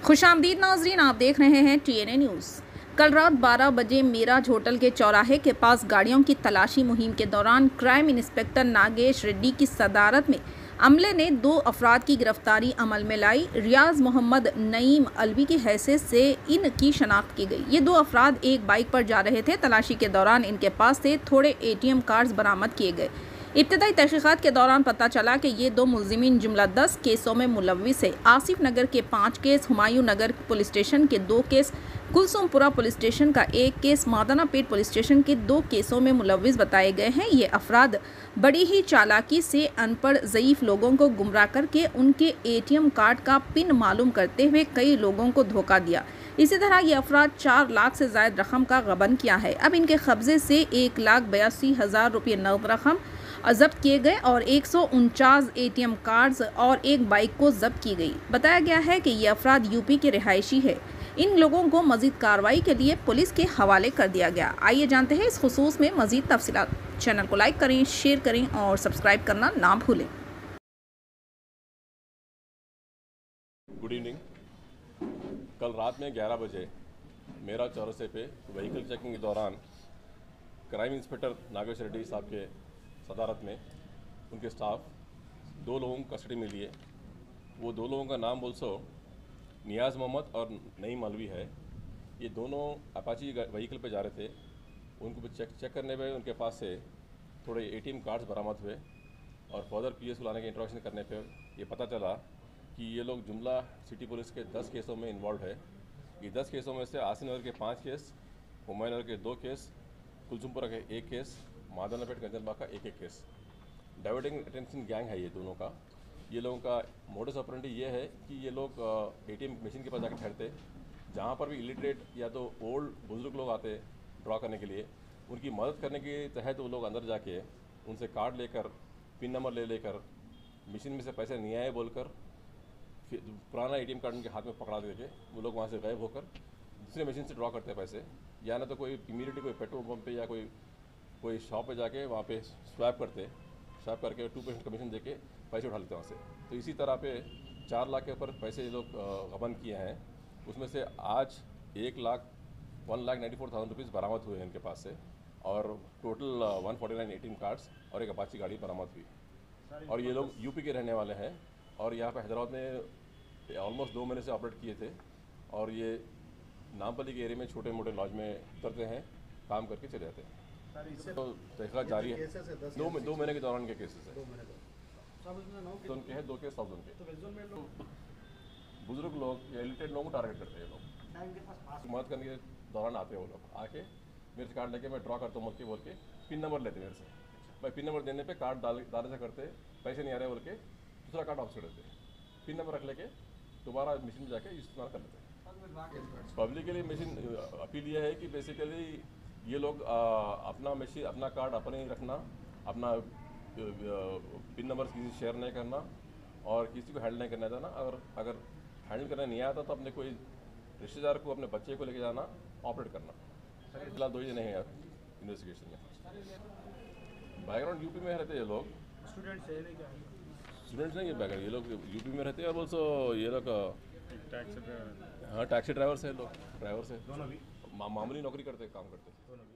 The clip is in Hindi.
खुशामदीद नाजरीन, आप देख रहे हैं TNA न्यूज़। कल रात 12 बजे मेराज होटल के चौराहे के पास गाड़ियों की तलाशी मुहिम के दौरान क्राइम इंस्पेक्टर नागेश रेड्डी की सदारत में अमले ने 2 अफराद की गिरफ्तारी अमल में लाई। रियाज मोहम्मद नईम अलवी की हैसियत से इनकी शनाख्त की गई। ये 2 अफराद एक बाइक पर जा रहे थे। तलाशी के दौरान इनके पास से थोड़े ATM कार्ड्स बरामद किए गए। इब्तदाई तहकीकात के दौरान पता चला कि ये 2 मुलजिमीन जुमला 10 केसों में मुलविस है। आसिफ नगर के 5 case, Humayun Nagar police station के 2 केस, कुलसुमपुरा पुलिस स्टेशन का 1 केस, मादनापेट पुलिस स्टेशन के 2 केसों में मुलविस बताए गए हैं। ये अफराद बड़ी ही चालाकी से अनपढ़ ज़ईफ लोगों को गुमराह करके उनके ATM कार्ड का पिन मालूम करते हुए कई लोगों को धोखा दिया। इसी तरह ये अफराद 4 लाख से ज़ायद रकम का गबन किया है। अब इनके कब्जे से 1,82,000 रुपये नकद रकम जब्त किए गए और 149 ATM कार्ड्स और 1 बाइक को जब्त की गई। बताया गया है कि ये अफराद यूपी के रिहायशी है। इन लोगों को मजीद कार्रवाई के लिए पुलिस के हवाले कर दिया गया। आइए जानते हैं इस खुसूस में मजीद तफसीलात। चैनल को लाइक करें, शेयर करें और सब्सक्राइब करना ना भूलें। Good evening. कल रात में 11 बजे मेरा चौरसे पे व्हीकल चेकिंग के दौरान क्राइम इंस्पेक्टर नागेश रेड्डी साहब के सदारत में उनके स्टाफ 2 लोगों को कस्टडी में लिए। वो 2 लोगों का नाम बोलसो नियाज़ मोहम्मद और नईम अलवी है। ये दोनों अपाची व्हीकल पे जा रहे थे। उनको चेक करने पे उनके पास से थोड़े ATM कार्ड्स बरामद हुए और फर्दर PS बुलाने के इंट्रोगेशन करने पे ये पता चला कि ये लोग जुमला सिटी पुलिस के 10 केसों में इन्वॉल्व है। ये 10 केसों में से आसिफ नगर के 5 केस, हुमायूं नगर के 2 केस, कुलसुमपुरा के 1 केस, मादनापेट गंजनबाग का 1 केस। डाइवर्टिंग अटेंशन गैंग है ये दोनों का। ये लोगों का मोडस ऑपरेंडी ये है कि ये लोग ATM मशीन के पास जाकर ठहरते, जहाँ पर भी इलिटरेट या तो ओल्ड बुजुर्ग लोग आते ड्रॉ करने के लिए, उनकी मदद करने के तहत वो लोग अंदर जाके उनसे कार्ड लेकर, पिन नंबर लेकर मशीन में से पैसे नहीं आए बोलकर फिर पुराना ATM कार्ड उनके हाथ में पकड़ा देके वो लोग वहाँ से गायब होकर दूसरे मशीन से ड्रॉ करते हैं पैसे। या ना तो कोई इमीडिएटली कोई पेट्रोल पंप पे या कोई शॉप पे जाके वहाँ पे स्वैप करके 2% कमीशन देके पैसे उठा लेते हैं वहाँ से। तो इसी तरह पे 4 लाख के ऊपर पैसे ये लोग गबन किए हैं। उसमें से आज 1,94,000 रुपीज़ बरामद हुए हैं इनके पास से और टोटल 149 ATM कार्ड्स और एक अपाची गाड़ी बरामद हुई। और ये लोग यूपी के रहने वाले हैं और यहाँ पे हैदराबाद में ऑलमोस्ट 2 महीने से ऑपरेट किए थे और ये नामपल्ली के एरिया में छोटे मोटे लॉज में उतरते हैं, काम करके चले जाते हैं। तो तहकीकात जारी है। 2 महीने के दौरान के केसेस है। तो उनके हैं 2 केस साउथ जोन के। बुजुर्ग लोग या इलिटरेट लोगों को टारगेट करते हैं। लोग मदद करने के दौरान आते हैं। वो लोग आके मेरे से कार्ड लेके मैं ड्रॉ करता हूँ बोल के पिन नंबर लेते मेरे से। भाई पिन नंबर देने पे कार्ड डालने से करते पैसे नहीं आ रहे बोल के दूसरा कार्ड ऑफ कर देते। पिन नंबर रख लेके दोबारा मशीन में जाके इस्तेमाल कर लेते हैं। पब्लिक के लिए मशीन अपील यह है कि बेसिकली ये लोग अपना मशीन, अपना कार्ड अपने ही रखना, अपना पिन नंबर किसी से शेयर नहीं करना और किसी को हैंडल नहीं करना देना। अगर हैंडल करना नहीं आता तो अपने कोई रिश्तेदार को, अपने बच्चे को लेके जाना, ऑपरेट करना। फिलहाल 2 ही नहीं है इन्वेस्टिगेशन में। बैकग्राउंड यूपी में रहते ये लोग। स्टूडेंट्स नहीं है बैकग्राउंड, ये लोग यूपी में रहते हैं। और बोलसो ये लोग टैक्सी ड्राइवर्स है। लोग ड्राइवर्स है, मामूली नौकरी करते, काम करते।